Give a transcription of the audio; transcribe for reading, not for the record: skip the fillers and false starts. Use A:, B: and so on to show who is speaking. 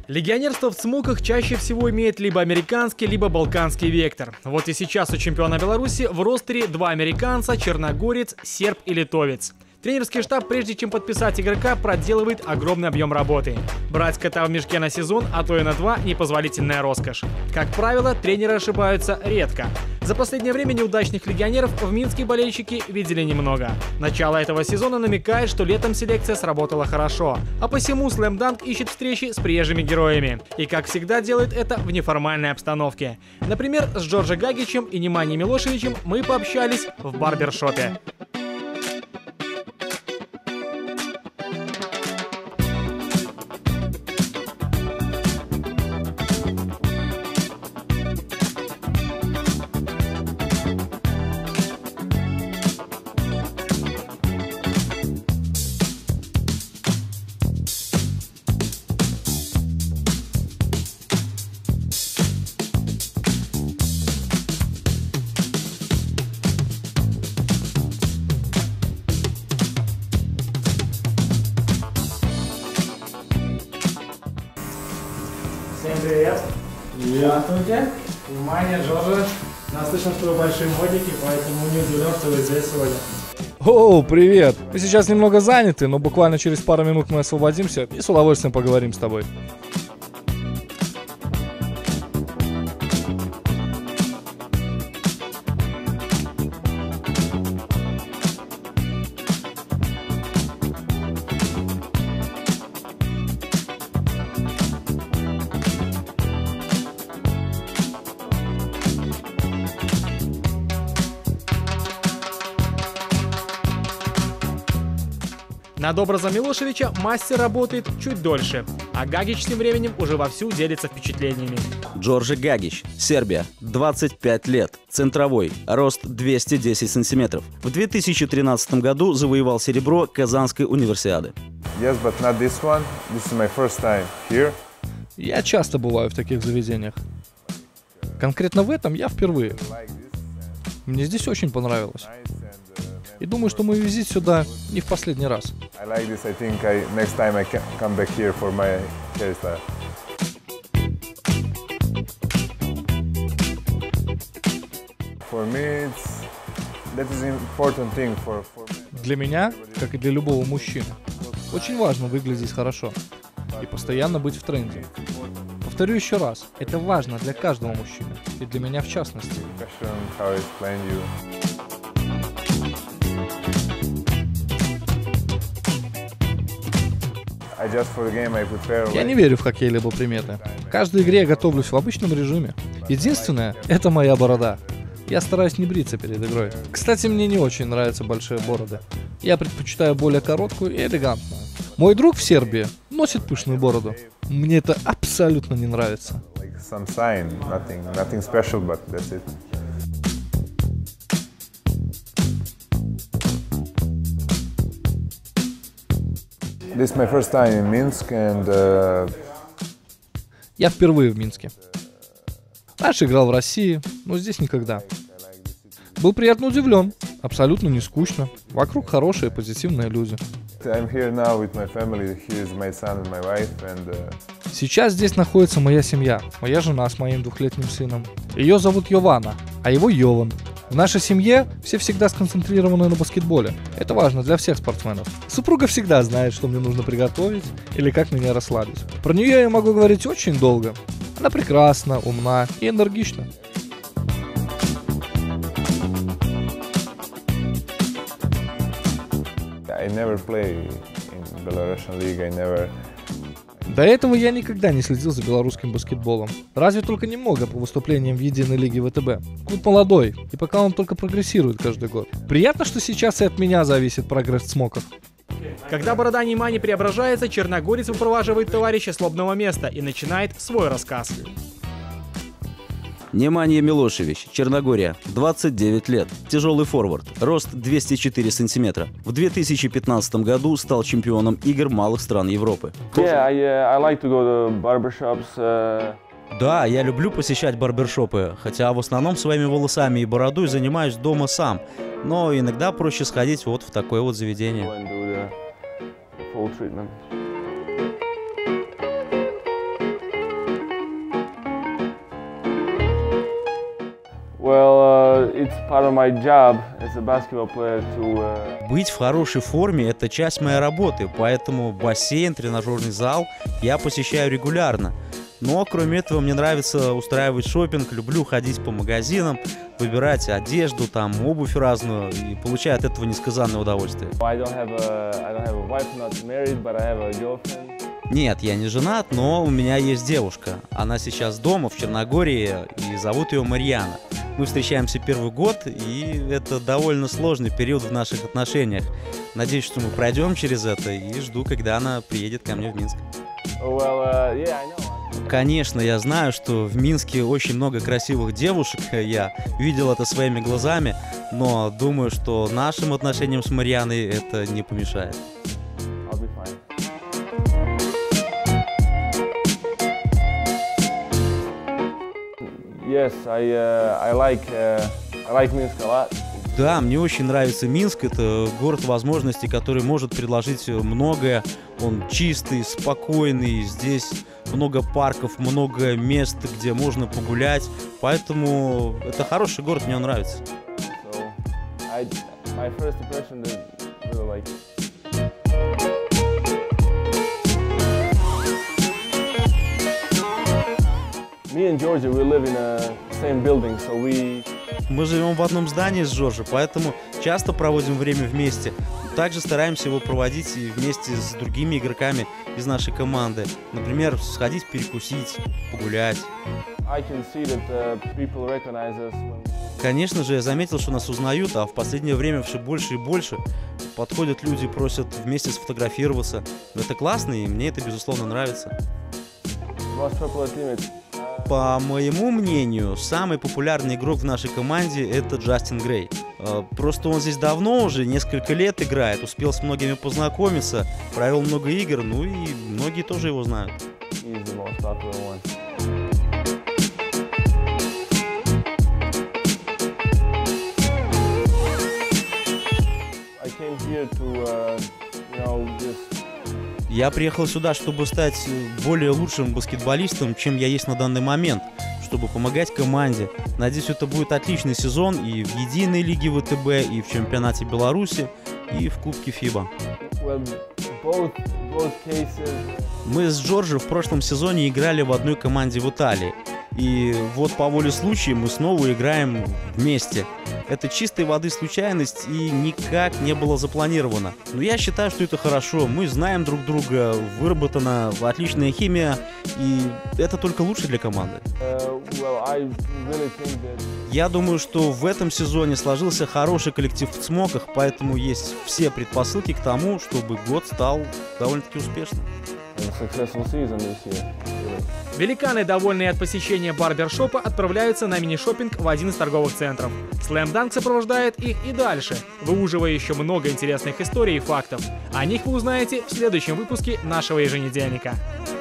A: Легионерство в ЦМОКах чаще всего имеет либо американский, либо балканский вектор. Вот и сейчас у чемпиона Беларуси в ростере два американца, черногорец, серб и литовец. Тренерский штаб, прежде чем подписать игрока, проделывает огромный объем работы. Брать кота в мешке на сезон, а то и на два – непозволительная роскошь. Как правило, тренеры ошибаются редко. За последнее время неудачных легионеров в Минске болельщики видели немного. Начало этого сезона намекает, что летом селекция сработала хорошо, а посему Slam Dunk ищет встречи с приезжими героями. И, как всегда, делает это в неформальной обстановке. Например, с Джорджем Гагичем и Неманьей Милошевичем мы пообщались в барбершопе.
B: Всем привет! Здравствуйте! Внимание, Джорджи! Нас слышно, что вы большие модики, поэтому не удивлен, что вы здесь сегодня.
C: Оу, привет! Мы сейчас немного заняты, но буквально через пару минут мы освободимся и с удовольствием поговорим с тобой.
A: Над образом Милошевича мастер работает чуть дольше, а Гагич тем временем уже вовсю делится впечатлениями.
D: Джордже Гагич, Сербия, 25 лет, центровой, рост 210 сантиметров. В 2013 году завоевал серебро Казанской универсиады.
E: Yes, but not this one. This is my first time here.
C: Я часто бываю в таких заведениях. Конкретно в этом я впервые. Мне здесь очень понравилось. И думаю, что мой визит сюда не в последний раз.
E: I like this. I think next time I can come back here for my hairstyle. For me, that is important thing for me.
C: Для меня, как и для любого мужчины, очень важно выглядеть хорошо и постоянно быть в тренде. Повторю еще раз, это важно для каждого мужчины, и для меня в частности. Я не верю в какие-либо приметы. В каждой игре я готовлюсь в обычном режиме. Единственное, это моя борода. Я стараюсь не бриться перед игрой. Кстати, мне не очень нравятся большие бороды. Я предпочитаю более короткую и элегантную. Мой друг в Сербии носит пышную бороду. Мне это абсолютно не нравится.
E: This is my first time in Minsk and,
C: Я впервые в Минске. Раньше играл в России, но здесь никогда. Был приятно удивлен. Абсолютно не скучно. Вокруг хорошие, позитивные люди. Сейчас здесь находится моя семья. Моя жена с моим 2-летним сыном. Ее зовут Йована, а его Йован. В нашей семье все всегда сконцентрированы на баскетболе. Это важно для всех спортсменов. Супруга всегда знает, что мне нужно приготовить или как меня расслабить. Про нее я могу говорить очень долго. Она прекрасна, умна и энергична. До этого я никогда не следил за белорусским баскетболом. Разве только немного по выступлениям в единой лиге ВТБ. Клуб молодой, и пока он только прогрессирует каждый год. Приятно, что сейчас и от меня зависит прогресс в ЦМОКах.
A: Когда борода Немани преображается, черногорец выпроваживает товарища с лобного места и начинает свой рассказ.
D: Неманья Милошевич, Черногория, 29 лет, тяжелый форвард, рост 204 сантиметра. В 2015 году стал чемпионом игр малых стран Европы. Да, я люблю посещать барбершопы, хотя в основном своими волосами и бородой занимаюсь дома сам, но иногда проще сходить вот в такое вот заведение.
F: part of my job as a basketball player to.
D: Быть в хорошей форме – это часть моей работы, поэтому бассейн, тренажерный зал я посещаю регулярно. Но кроме этого мне нравится устраивать шопинг, люблю ходить по магазинам, выбирать одежду, там, обувь разную и получаю от этого несказанное удовольствие.
F: I don't have a wife, not married, but I have a girlfriend.
D: Нет, я не женат, но у меня есть девушка. Она сейчас дома, в Черногории, и зовут ее Марьяна. Мы встречаемся первый год, и это довольно сложный период в наших отношениях. Надеюсь, что мы пройдем через это, и жду, когда она приедет ко мне в Минск.
F: Well, yeah, I know.
D: Конечно, я знаю, что в Минске очень много красивых девушек, я видел это своими глазами, но думаю, что нашим отношениям с Марьяной это не помешает.
F: I'll be fine. Yes, I like Minsk a lot.
D: Да, мне очень нравится Минск. Это город возможностей, который может предложить многое. Он чистый, спокойный. Здесь много парков, много мест, где можно погулять. Поэтому это хороший город, мне он нравится.
F: So, my first impression is really like. Me and Georgia, we live in a same building, so we.
D: Мы живем в одном здании с Джорджи, поэтому часто проводим время вместе. Также стараемся его проводить и вместе с другими игроками из нашей команды. Например, сходить перекусить, погулять.
F: I can see that people recognize us when.
D: Конечно же, я заметил, что нас узнают, а в последнее время все больше и больше. Подходят люди, просят вместе сфотографироваться. Это классно, и мне это, безусловно, нравится.
F: Most popular teammate.
D: По моему мнению, самый популярный игрок в нашей команде – это Джастин Грей. Просто он здесь давно уже, несколько лет играет, успел с многими познакомиться, провел много игр, ну и многие тоже его знают.
F: He's the most popular one. I came here to, just.
D: Я приехал сюда, чтобы стать более лучшим баскетболистом, чем я есть на данный момент, чтобы помогать команде. Надеюсь, это будет отличный сезон и в единой лиге ВТБ, и в чемпионате Беларуси, и в Кубке ФИБА.
F: Well, both cases.
D: Мы с Джорджи в прошлом сезоне играли в одной команде в Италии. И вот по воле случая мы снова играем вместе. Это чистой воды случайность и никак не было запланировано. Но я считаю, что это хорошо. Мы знаем друг друга, выработана отличная химия, и это только лучше для команды. Я думаю, что в этом сезоне сложился хороший коллектив в Цмоках, поэтому есть все предпосылки к тому, чтобы год стал довольно-таки успешным.
A: Великаны, довольные от посещения барбершопа, отправляются на мини-шоппинг в один из торговых центров. Slam Dunk сопровождает их и дальше, выуживая еще много интересных историй и фактов. О них вы узнаете в следующем выпуске нашего еженедельника.